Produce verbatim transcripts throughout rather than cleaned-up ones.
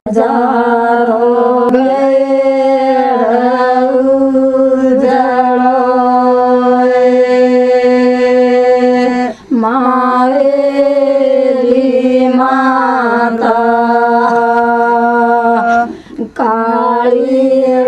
हजारों मावेली माता काली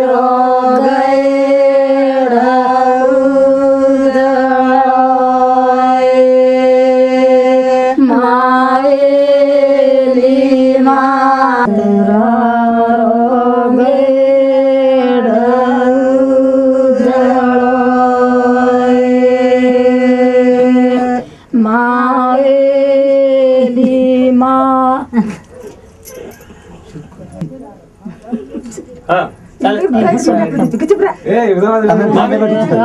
हाँ चल ए उधर मामे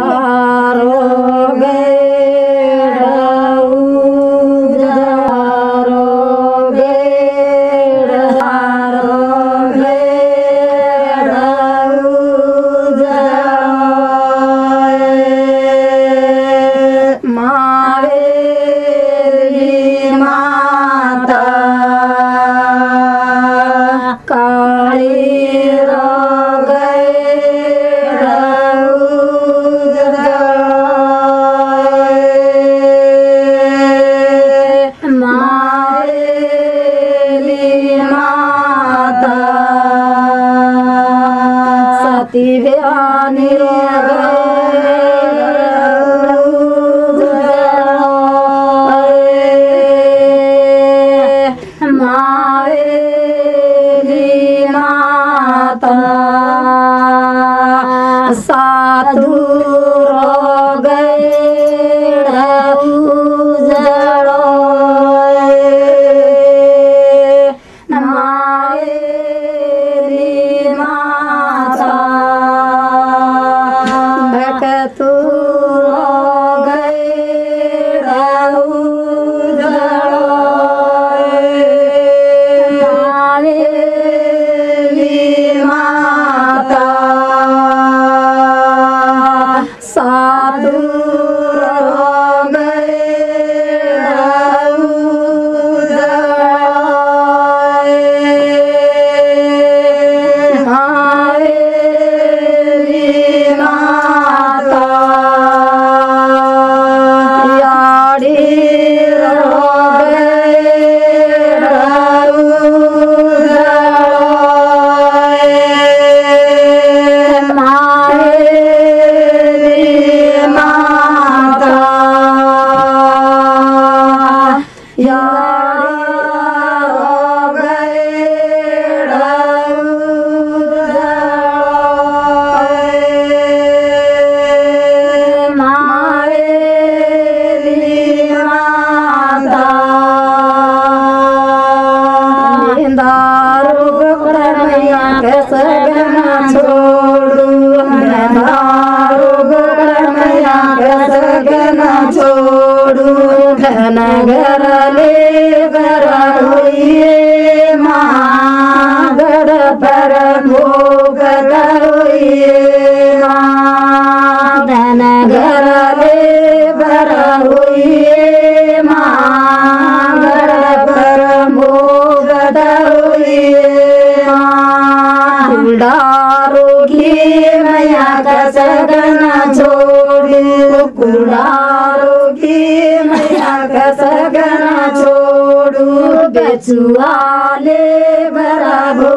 बेचुआले बरा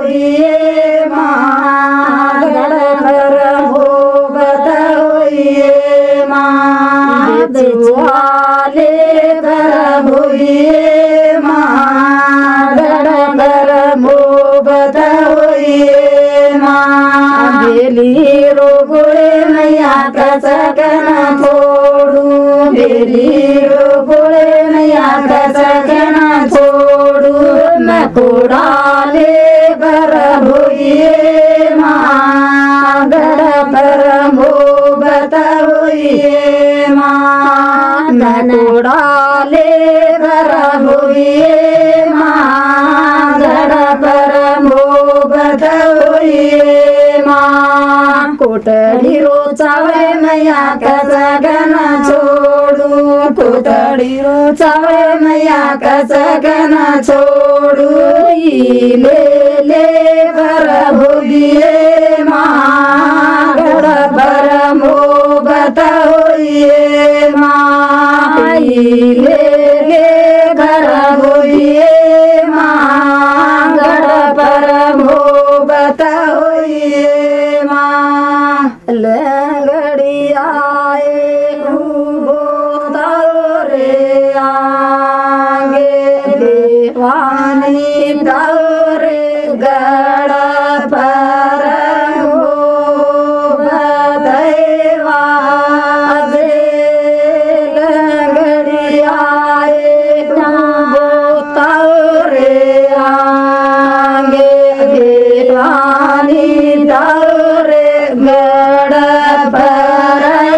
होइए माँ गढ़ हो बदोइए माँ बेचुआले बरा होइए माँ गढ़ हो बदोइए माँ बेली रोगोए मैया का सकना छोड़ू बेली रोगोए मैया का सकना कोड़ाले बर होइए माँ गढ़ पर मोहब्बत होइए माँ कोड़ाले बर होइए माँ गढ़ पर मोहब्बत होइए माँ कोटड़ी रोचावे मैया का सगन छोड़ू कोटड़ी छोड़ी रो चावे मैया कसकन छोड़ू ले ले कर भोगिए माँ गढ़ पर मोबत होइए माँ ले ले कर भोगिए माँ गढ़ पर मोबत होइए माँ लंगड़ी आए रे आगे देवानी दौरे गड़ पर देवा लंगड़ी आए तौरे आगे देवानी दौरे गड़ पर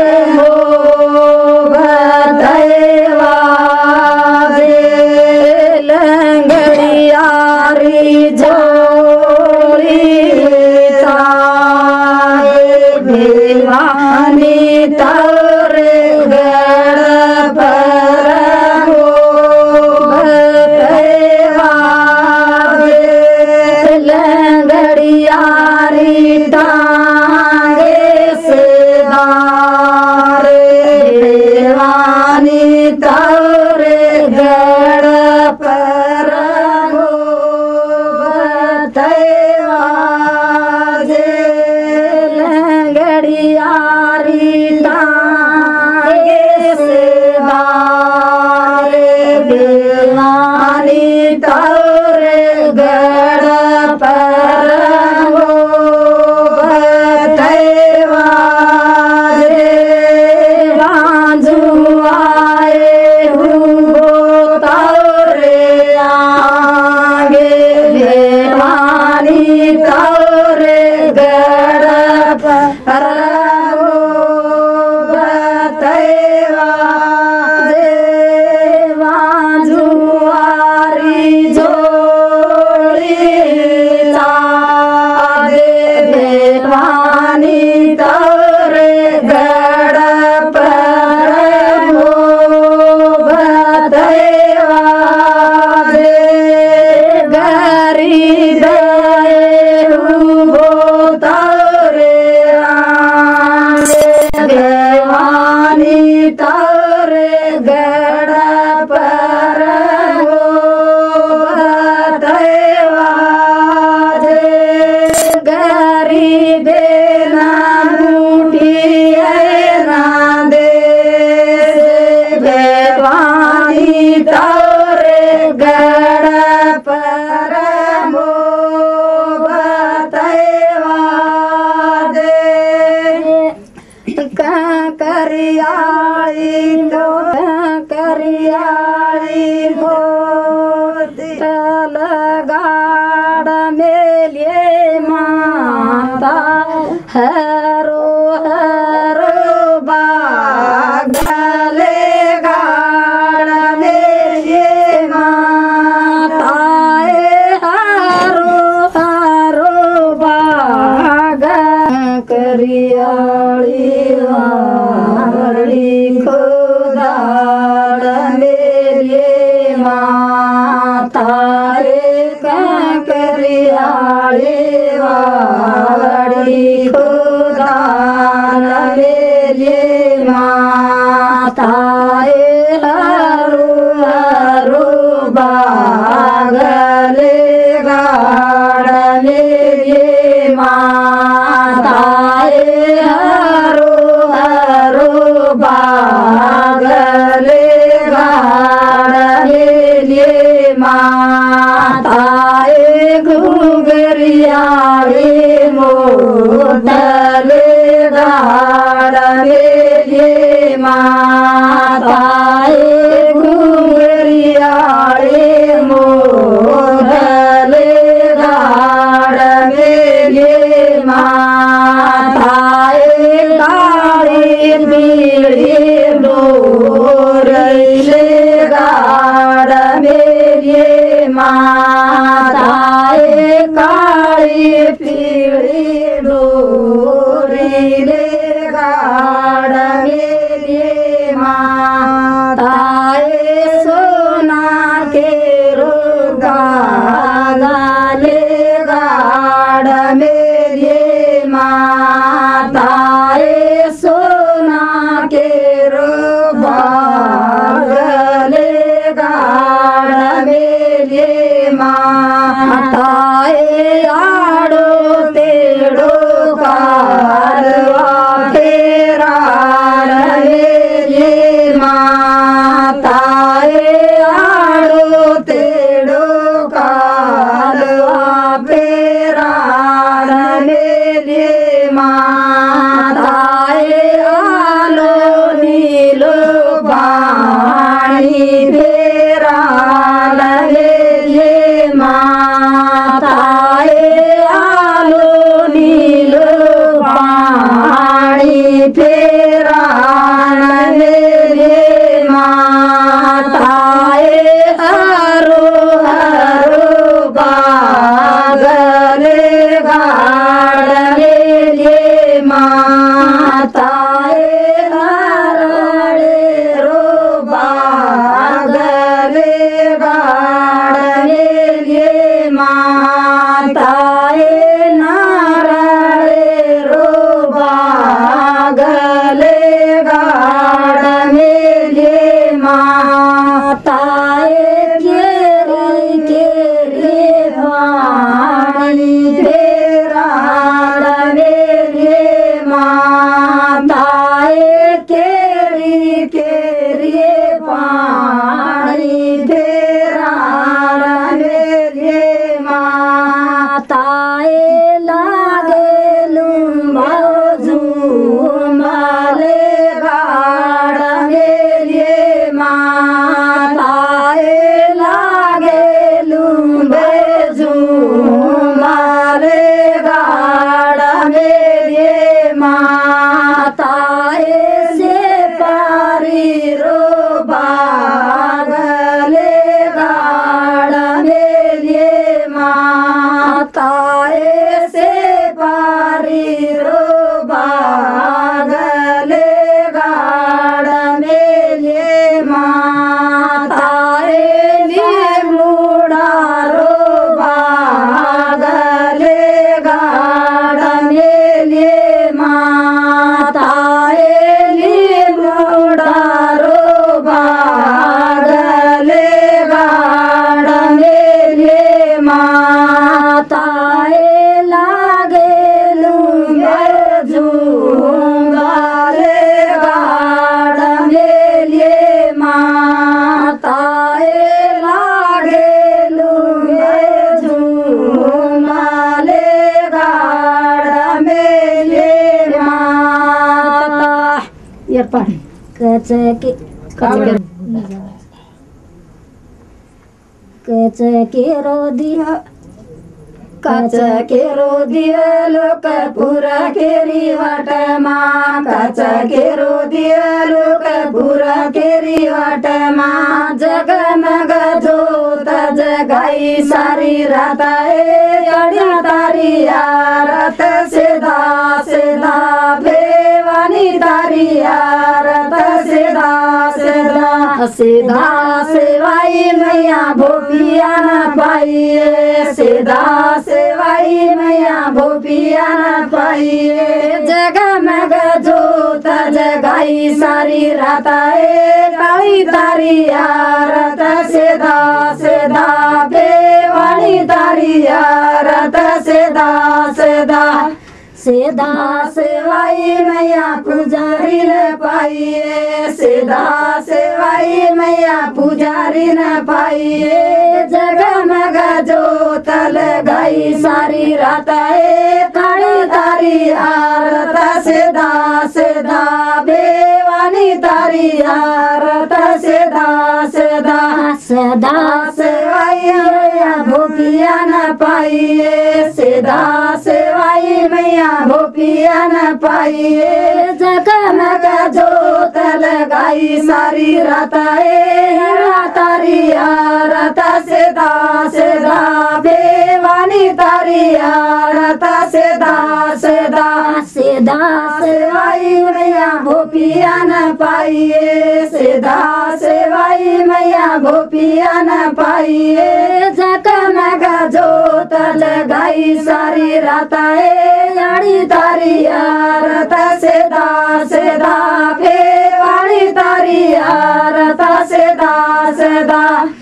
हरो हरो बागले गाड़ मेरे माताए हरो हरो बाग करियाली वाली खुदाड़ मेरे माताए करियाली वाली माताए हरो हरो बागले गाड़ मेरे माताए हरो हरो बागले गाड़ मेरे माताए घुघरियाली मोदले गाड़ मेरे माताए घुघरियाली मोदले गाड़ मेरे माताए काली पीड़ी डोरले गाड़ मेरे माताए काली पीड़ी डोरले गाड़ मेरे माताए आड़ो तेड़ो कालवा फेरा मेरे माताए आड़ो तेड़ो कालवा फेरा मेरे माताए आलो नीलो पानी फेरा मेरे माताए आलो नीलो पानी फेरा मेरे माताए हरो हरो बागले गाड़ मेरे माताए हरड़े रो बागले गाड़ मेरे माताए नारायणे रो बागले गाड़ मेरे माताए केरी केरी पानी फेरा मेरे माताए केरी केरी पानी फेरा मेरे माताए लागे लुम्बाजू माले गाड़ मेरे माताए लागे लुम्बाजू माले गाड़ मेरे माताए से पारी रो बागले गाड़ मेरे माताए से पारी रो बागले गाड़ मेरे माताए नीमुड़ा रो बागले गाड़ मेरे माताए नीमुड़ा रो बागले गाड़ मेरे माताए लागे लुंगे झूंगाले गाड़ मेरे माताए लागे लुंगे झूंगाले गाड़ मेरे माता एर्पाट कचके कचकेरो दिया कचकेरो दिया लोक पुरा केरी वाटमा कचकेरो दिया लोक पुरा केरी वाटमा जगमग जोत जगाई सारी राताए अड़ी तारी आरत सेदा सेदा भेवानी तारी आरत सेदा सेदा सेदा सेवाई मैया भोपिया न पाइए सेदा सेवाई मैया भोपिया न पाइए जगमग जोत जगाई सारी राताए काली तारी आरत सेदा सेदा भेवानी तारी आरत सेदा सेदा सेदा सेवाई मैया पुजारी न पाइए सेदा सेवाई मैया पुजारी न पाइए जगमग जोत लगाई सारी राताए काली तारी आरत सेदा सेदा भेवानी तारी आरत सेदा सेदा सदा सेवाई मैया भोपिया न पाइए सेदा सेवाई मैया भोपिया न पाइए जगमग जोत लगाई सारी राताए तारी आरत सेदा सेदा भेवानी तारी आरत सेदा सेदा सेदा सेवाई मैया भोपिया न पाइए सेदा सेवाई मैया भोपिया न पाइए जगमग जोत लगाई सारी राताए अड़ी तारी आरत सेदा सेदा भेवानी तारी आरत सेदा सेदा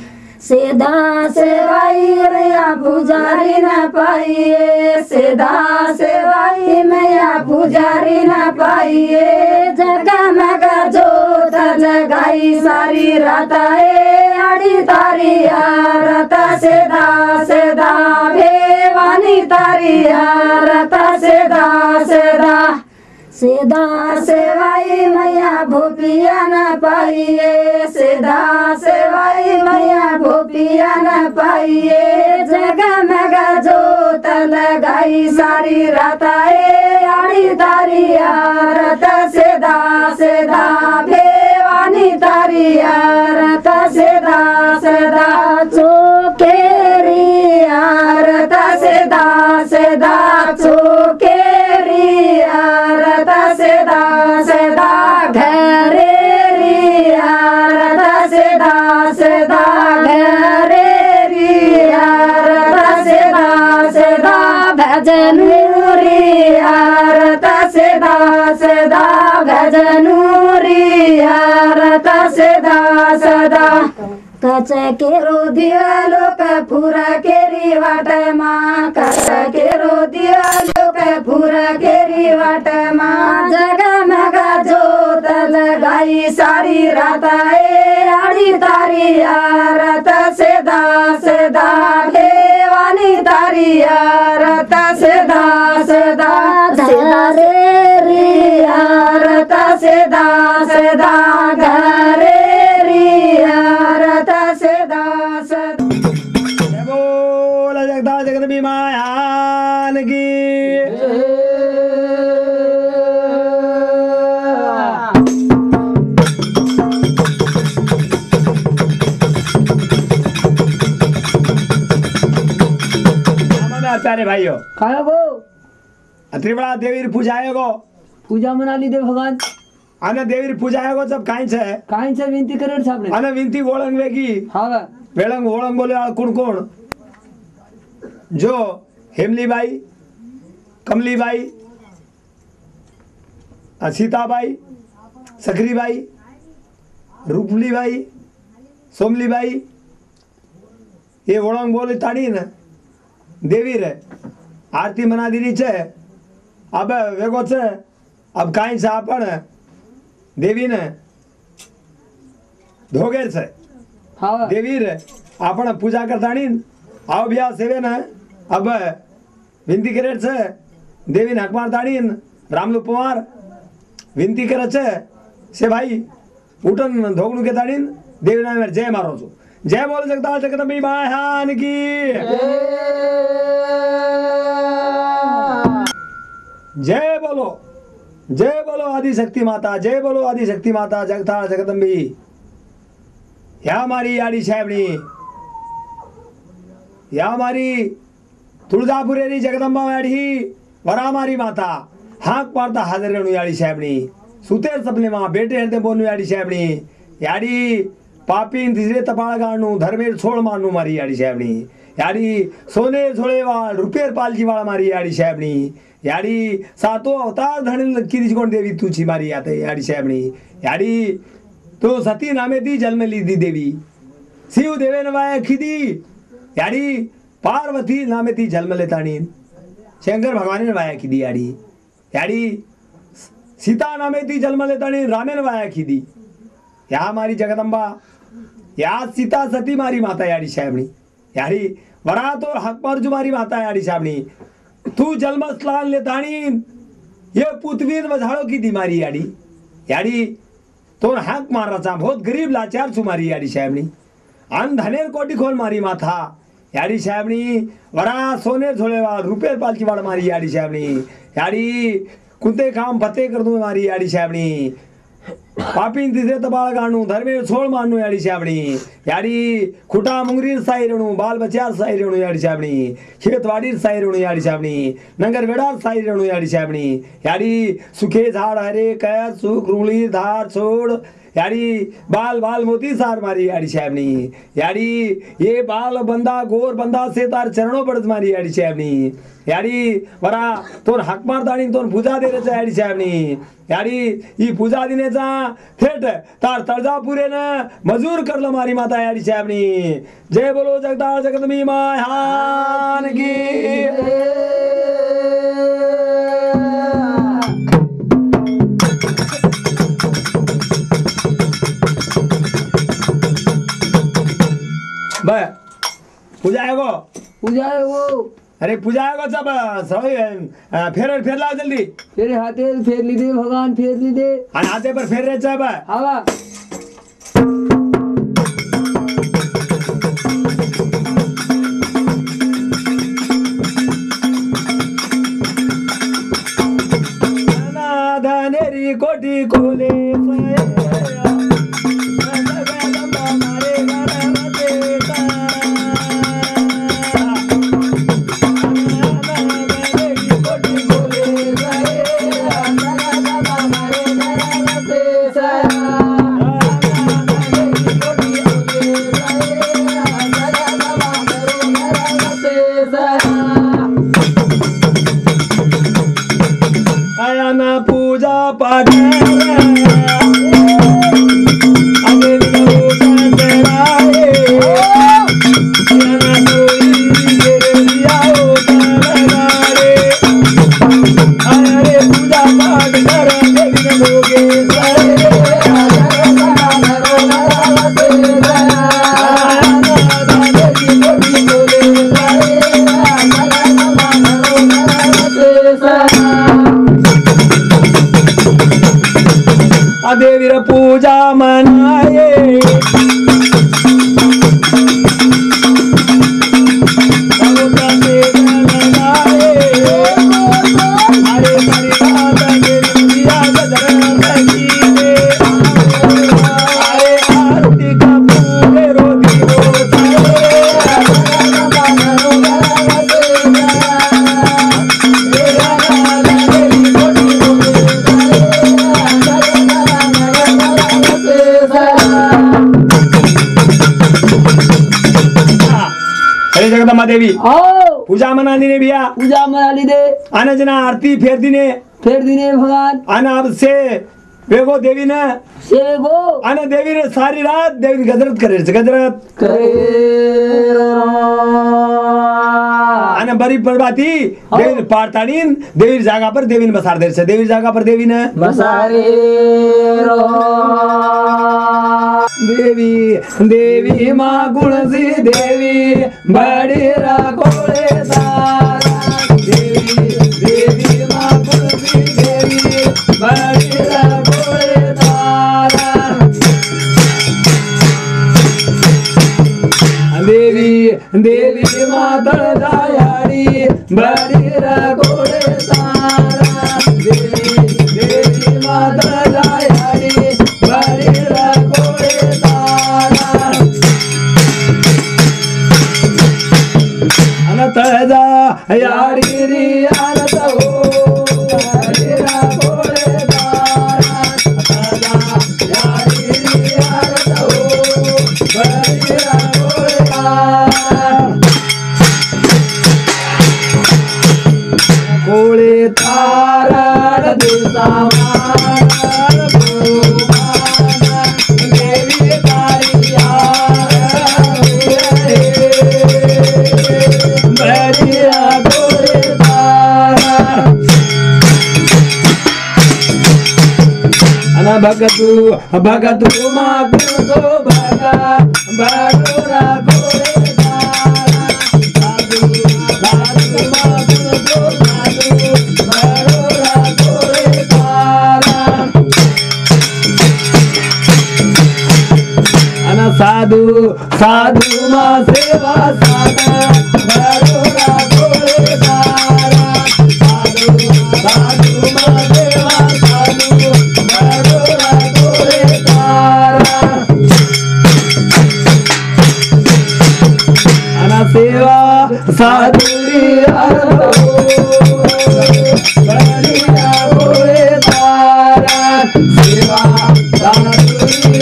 सीधा सेवाई मैया पुजारी न पाइए, सीधा सेवाई मैया पुजारी न पाइए। जगमग जोत जगाई सारी रात है, आड़ी तारी आरत सीधा सीधा भेवानी तारी आरत सीधा सीधा। सीधा सेवाई मैया भूपिया न पाइए, सीधा सेवाई मैया भूपिया न पाइए। जगमग जोत लगाई सारी रात है, आड़ी तारी आरत सीधा सीधा भेवानी तारी आरत सीधा सीधा। चोकेरी आरत सीधा सीधा चोकेरी आरत सीधा सीधा। घरेरी आरत सीधा सीधा घरेरी आरत सीधा सीधा। भजनूरी आरत सीधा सीधा भजनूरी आरत सीधा सीधा। कच केरो दियालो का पूरा केरी वाट माँ, कच केरो दियालो का पूरा केरी वाट माँ। जगमग जोत लगाई सारी रात है, आड़ी तारी आरत सीधा सीधा भेवानी तारी आरत सीधा सीधा। घरेरी आरत सीधा सीधा घरेरी आरत सीधा सीधा। बोल जगदा जगदम्बी मायान की। प्यारे भाइयों खाया गो त्रिपुरा देवी पूजा है गो पूजा मना ली दे भगवान आने देवी पूजा है गो सब काई छे काई से विनती करे सामने आने विनती ओळंग वेगी हां वेळंग ओळंग बोले कोण कोण जो हेमली बाई कमली बाई सीताबाई सकरी बाई रूपली बाई सोमली बाई ये ओळंग बोले ताड़ी ने देवी रे आरती मना दीदी छे अब वेगो छे अब काई से आपण देवी ने धोगे छे हां देवी रे आपण पूजा करतानी आओ बिया सेवे ने अब विनती करे छे देवी ने हक मारतानी रामलू पवार विनती करे छे से भाई उठन धोगणू के तानी देवी ने जय मारो छो जय बोल जगदा जगदम्बी मायान की जय बोलो जय बोलो आदि शक्ति माता जय बोलो आदि शक्ति माता जगता जगदम्बी या हमारी आड़ी साहेबनी या हमारी तुळजापुरेरी जगदंबा वाड़ी वरा मारी माता हाक पारता हाजर रेणु याड़ी साहेबनी सुतेर सपने मां बेटे हरदे बोनु याड़ी साहेबनी याड़ी पापी तीसरे तपाळ गाणू धर्मेर छोड़ मारनू मारी याड़ी साहेबनी याड़ी सोने छोड़े वाल रुपेर पालजी वाला मारी याड़ी साहेबनी याड़ी सातो अवतार धणी किरीचकोण देवी तुची मारी आते याड़ी साहेबनी याड़ी तो सती नामे दी जन्म ली दी देवी शिव देवे नवाय खिदी याड़ी पार्वती नामे ती जन्म लेतानी शंकर भगवान ने वाया खिदी याड़ी याड़ी सीता नामे ती जन्म लेतानी रामे वाया खिदी या हमारी जगदंबा या सीता सती मारी माता याड़ी साहेबनी याड़ी वरा तो हक पर जो मारी माता याड़ी साहेबनी तू जन्म स्नान लेतानी ये पुतवीर वझाड़ो की दी मारी याड़ी याड़ी तो हक मारा चा बहुत गरीब लाचार छु मारी याड़ी साहेबनी अन धनेर कोटी खोल मारी माथा याड़ी साहेबनी वरा सोने झोलेवाल रुपये पालकी वाड़ मारी याड़ी साहेबनी याड़ी कुंते काम फते कर दूं मारी याड़ी साहेबनी पापी तीसरे तबाळ गाणू धर्मे छोड़ मानू याड़ी साहेबनी याड़ी खुटा मुंगरी साई रेणू बाल बच्चा साई रेणू याड़ी साहेबनी खेतवाड़ी साई रेणू याड़ी साहेबनी नंगर वेड़ा साई रेणू याड़ी साहेबनी याड़ी सुखे झाड़ हरे कैद सुख रूली धार छोड़ याड़ी बाल बाल मोती सार मारी याड़ी साहेबनी याड़ी ये बाल बंदा गोर बंदा से तार चरणों पड़त मारी याड़ी साहेबनी याड़ी वरा तोर हक मार दाणी तोर पूजा दे रे याड़ी साहेबनी याड़ी ई पूजा दिने जा थेट तार तळजापुरे न मजूर करलं मारी माता याडी साहेबनी जय बोलो जगदाळ जगदंबी माय हान की बर पूजा आहे गो पूजा है वो अरे पूजा आहे गो सब सवय फेर फेर लाव जल्दी तेरे हाथे फेर ली दे भगवान फेर ली दे आणि हाते पर फेर रे साहेब हवा धनेरी कोटी कोले पूजा पाठ देवीर पूजा मनाए जगदंबा देवी आओ पूजा मनानी ने बिया पूजा मना ली दे आने जना आरती फेर दिने फेर दिने भगवान आने अब से वेगो देवी ने सेवे गो आने देवी ने सारी रात देवी गजरत करे गजरत करे आने बरी परबाती देवी पारतानीन देवी जागा पर देवी ने बसार दे से देवी जागा पर देवी ने बसारे देवी देवी माँ गुणसी देवी बड़ी राकोड़े तारा देवी देवी माँ गुणसी देवी बड़ी राकोड़े तारा देवी देवी माँ दयाड़ी बड़ी राकोड़े तारा देवी देवी माँ दयाड़ी बड़ी राकोड़े तजा यारी री आनत हो तेरा कोले तारा तजा यारी री आनत हो तेरा कोले कोले तारा दिसा मान भगवान देवी तारी यार भगतु भगतु मागु तो भगा बडोरा गोरे तारा साधु साधु मागु तो साधु बडोरा गोरे तारा अन साधु साधु मा सेवा साधा बडोरा गोरे तारा साधु साधु मा सेवा साधु सेवा साधुरी बड़िया गोरे तारा सेवा साधुरी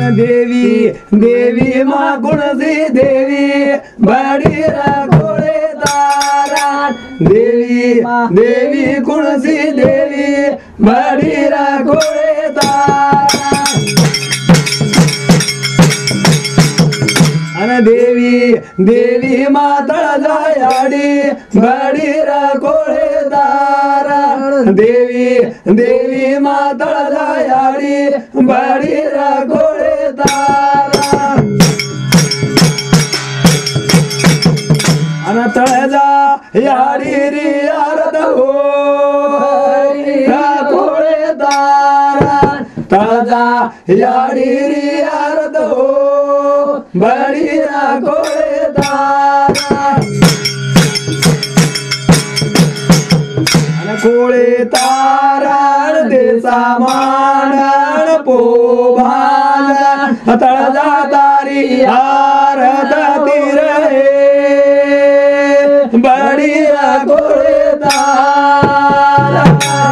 देवी देवी माँ गुणसी देवी बड़ी रखोड़े तारा देवी देवी गुणसी देवी बड़ी रखोड़े तारा देवी देवी माता जायाड़ी बड़ी रखोड़े तारा देवी देवी माता जायाड़ी बड़ी रखोड़े तारा तळजा याडी री यारद हो रखोड़े तारा तळजा याडी री यारद हो बड़ी रखोड़े तारा कोळे तारण देसा मांडण पोभान तळजा तारी आरत तिरहे बड़ी रखोड़े तारा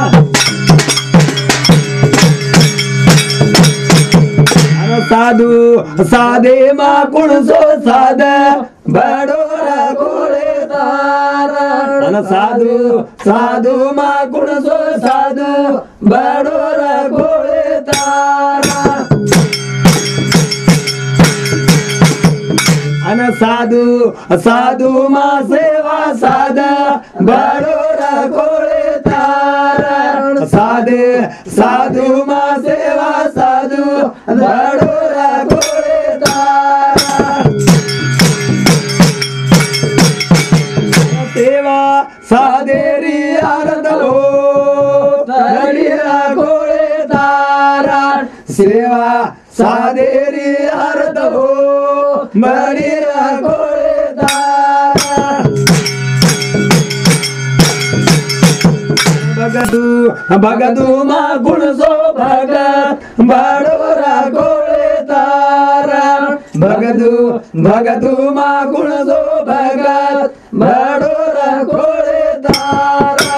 साधु साधे मा कुण सो साध बड़ो रखोड़े तारा साधु साधु मा कुण सो साधु बड़ो रखोड़े तारा अन साधु साधु मा सेवा साध बड़ो रखोड़े तारा साधे साधु मा सेवा साधु बड़ो रखोड़े तारा सेवा साधेरी आरत हो बड़ी रखोड़े तारा सेवा साधेरी आरत हो बड़ी रखोड़े तारा भगतु भगतु मा गुण सो भगत बड़ो रखोड़े तारा भगतु भगतु मा गुण सो भगत बड़ो रखोड़े तारा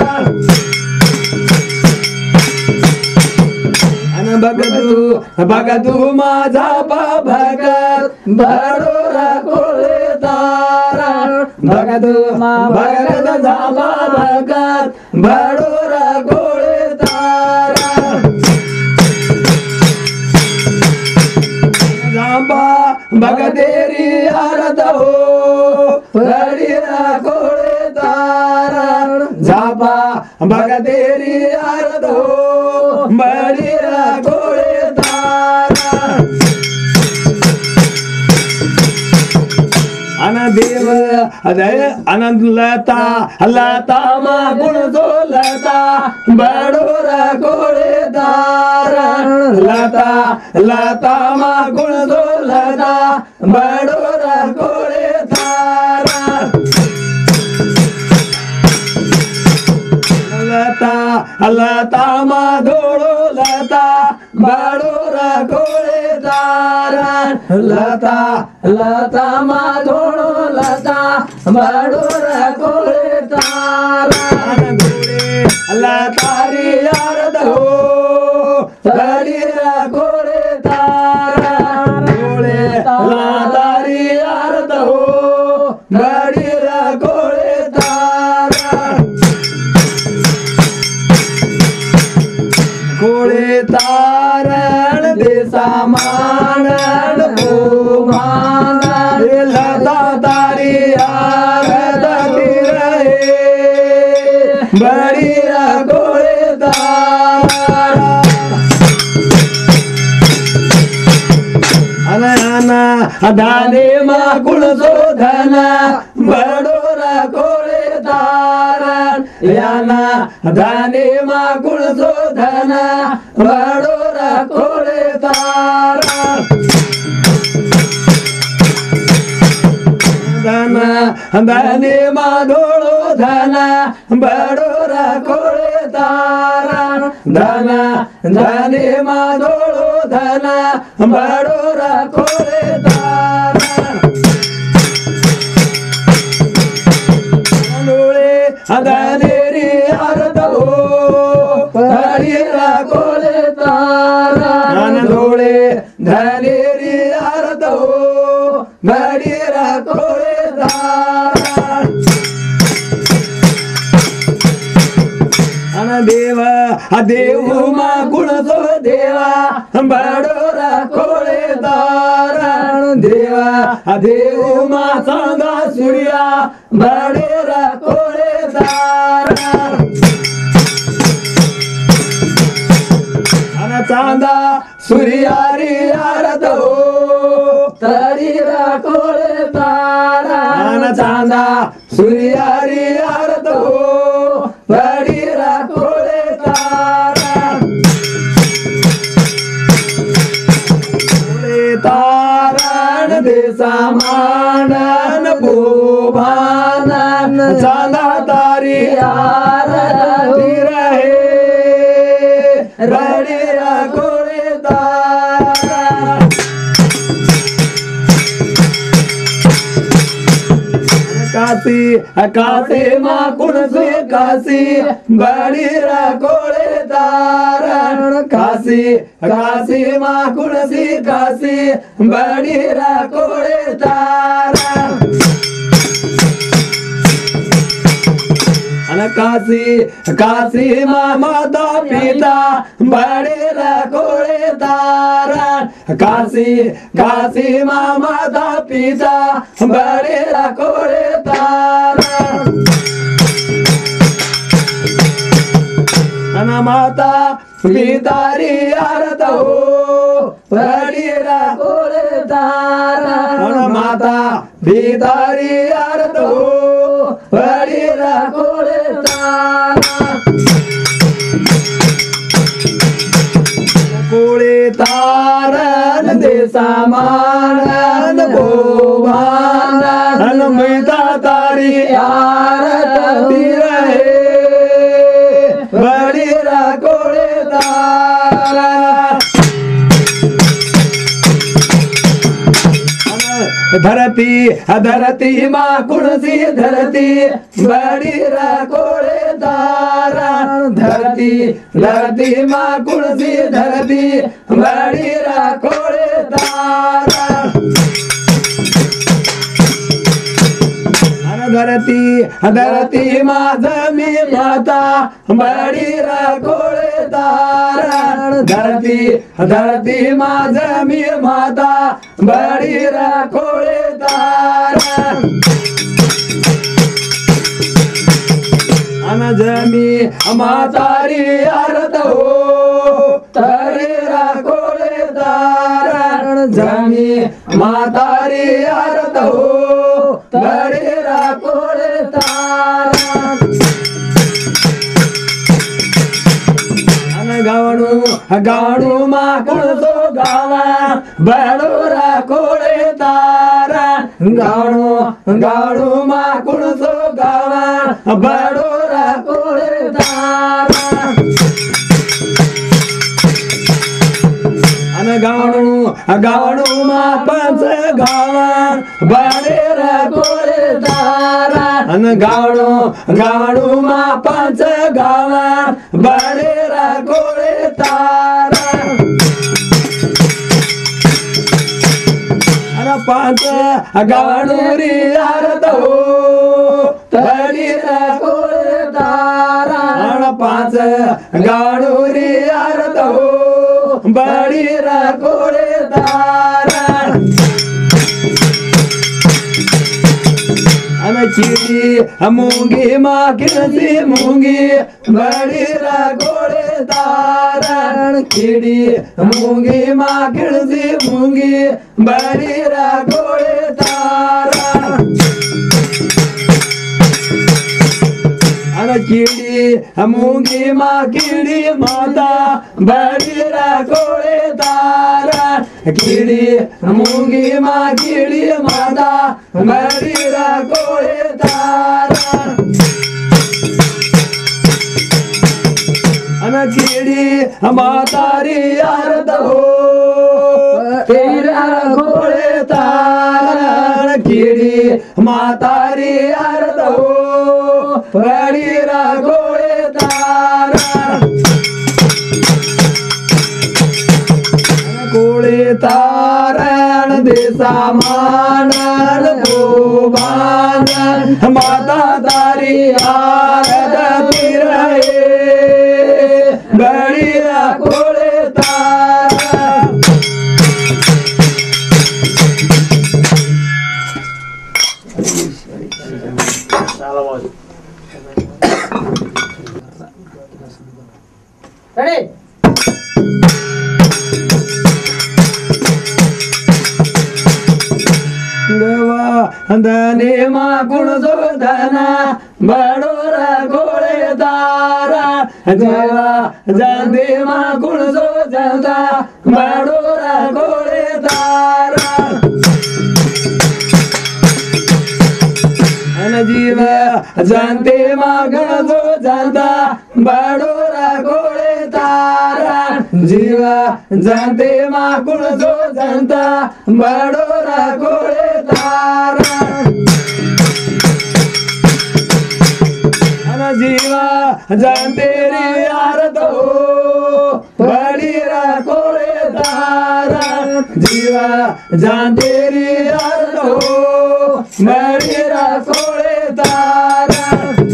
भगतु भगतु मा झापा भगत बड़ो रखोड़े तारा भगतु भगत झापा भगत बड़ो रखोड़े तारा झापा भगतेरी आरत हो बड़ी रखोड़े तारा झापा भगतेरी आरत हो बड़ी रखोड़े तारा अनदेव अदय अनंत लता लता मा गुण सो लता बड़ो रखोड़े तारा लता लता मा गुण सो लता बड़ो रखोड़े तारा लता लता मा धोड़ो लता बड़ो रखोड़े तारा लता लता मा धोड़ो लता बड़ो रखोड़े तारा लतारी यारद हो बड़ी रखोड़े तारा लतारी यारद हो बड़ी रखोड़े तारा कोड़े तारण देसा मांडण पोभान लता तारी आरत तिरहे बड़ी रखोड़े तारा अनना दाने मा गुण सो धना बड़ो रखोड़े तारा याना दाने मा गुण सो धना बड़ो रखोड़े तारा धना दाने मा धोड़ो धना बड़ो रखोड़े तारा धना दाने मा धोड़ो धना बड़ो रखोड़े तारा अदानेरी आरत हो बड़ी रखोड़े तारा धोड़े धने हो बड़ी रखोड़े दारण देवा देव मा गुण सो देवा बड़ो रखोड़े दारण देवा देव मा चांदा सूर्या बड़े रखोड़े दारण चांदा सूर्यारी आरत हो तरी रखोड़े दारण चांदा सूर्यारी आरत हो बड़ी रखोड़े तारण तारण देसा मानन भूभानन चांदा तारी आरती रहे बड़ी रखोड़े तारण काशी काशी माँ कुण से काशी बड़ी रखोड़े तारण काशी काशी माँ कुण से काशी बड़ी रखोड़े तारण काशी काशी माँ माता पिता बड़े रखोड़े तारण काशी काशी माँ माता पिता बड़े रखोड़े तारण माता पितारी आरत हो बड़ी रखोड़े तारण माता पितारी आरत हो बड़ी रखोड़े कोड़े तारण देसा मानन भोभानन मिता तारी आरती रहे बड़ी रखोड़े तारण धरती धरती माँ कुणसी धरती बड़ी रखोड़े तारण धरती धरती माँ कुणसी धरती बड़ी रखोड़े तारण धरती धरती माँ जमी माता बड़ी रखोड़े तारण धरती धरती माँ जमी माता बड़ी रखोड़े तारण जमी मातारी आरत हो तरी रखोड़े तारण जमी मातारी आरत हो तरी रखोड़े तारण गावणू गावणू माँ कुण सो गावा बड़ो रखोड़े तारण गावणू गावणू माँ कुण सो गावा बड़ो रखोड़े तारण गावणू गावणू माँ पंच गावा बड़े रखोड़े तारण गावणू गावणू माँ पंच गावा बड़े रखोड़े तारण पांच गावणूरी आरत हो तरी रखोड़े तारण पांच गावणूरी आरत हो बड़ी रखोड़े तारण चिड़ी मूंगी माँ किसी मूंगी बड़ी रखोड़े तारण चिड़ी मूंगी माँ किसी मूंगी बड़ी रखोड़े तारण चिड़ी मूंगी माँ कीड़ी माता बड़ी रखोड़े तारण कीड़ी मूंगी माँ कीड़ी माता बड़ी रखोड़े तारण कीड़ी मातारी आरत हो तेरा घोड़े तारण कीड़ी मातारी आरत हो बड़ी घोड़े तारण घोड़े तारण देसा मानन भोबान माता तारी आरती रहे बड़िया कोले तारा रेडी धने मा गुण जो धना बड़ोरा गोळे तारा जवा जंदे मा गुण जो जंदा बड़ोरा गोळे तारा अन जीव जंदे मा गुण जो जंदा बड़ोरा गोळे तारा जीव जंदे मा गुण जो जंदा बड़ोरा गोळे तारा जीवा जानते रे यार दो बड़ी कोले तारा जीवा जानते रे यार दो बड़ी कोले तारा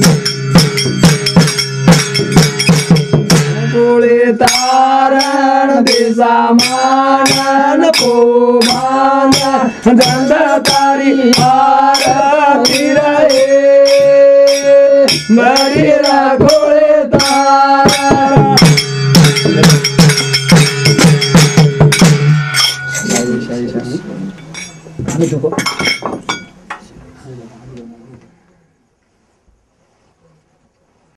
कोले तारण देसा मानन पोमान जंदा तारी आरती रहे मरीरा गोळे तारा